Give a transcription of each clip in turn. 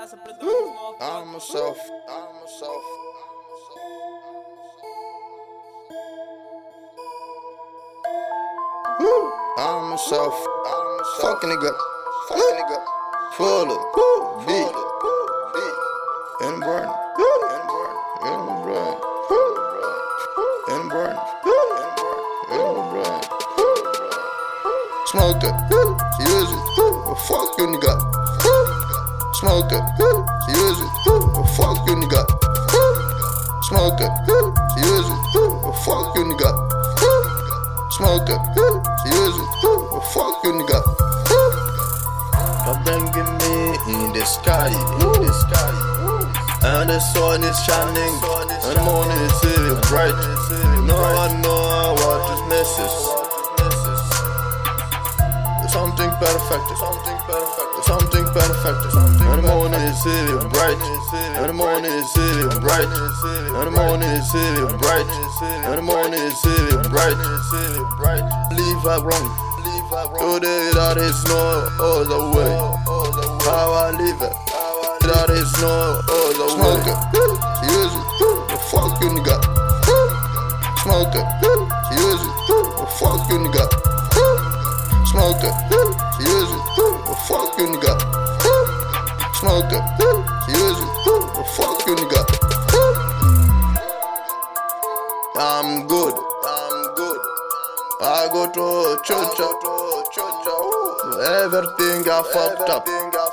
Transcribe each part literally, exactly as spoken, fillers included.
I'm myself, I'm myself. I'm myself, I'm myself. Fucking nigga, fucking nigga. Full of beat, beat. And burn, and burn, and burn, and burn, and burn. Smoke it, use it, but fuck you nigga. Smoke it, use it, but fuck you nigga. Smoke it, use it, but fuck you nigga. Smoke it, use it, but fuck you nigga. You're bringing me in the sky, in the sky. And the sun is shining, and the morning is really bright. No one know what is missing. Something perfect, something perfect, something perfect. And the morning is really bright, and the morning is really bright, and the morning is really bright, and the morning is really bright. Leave I wrong, today that is no other way. How I live it, that is no other way. Smoke it, use it, but fuck you nigga. Smoke it, use it, but fuck you nigga. Smoke it, use it, but fuck you nigga. Smoke it, use it, but fuck you nigga. I'm good, I'm good. I go to church, everything got fucked up.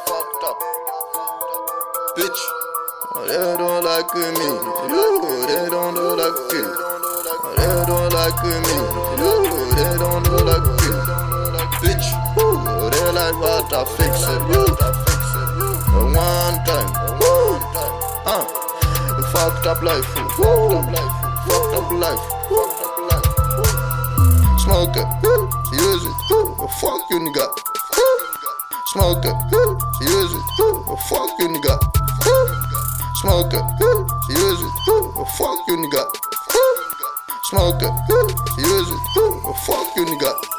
Bitch, they don't like me. You, they don't like me. They don't like me. You, they don't like me. Bitch, they like what I fix it. One time, uh, fucked up life, fucked up life, fucked up life, fucked up life. Smoke it, use it, but fuck you nigga. Smoke it, use it, but fuck you nigga. Smoke it, use it, but fuck you nigga. Smoke it, use it, but fuck you nigga.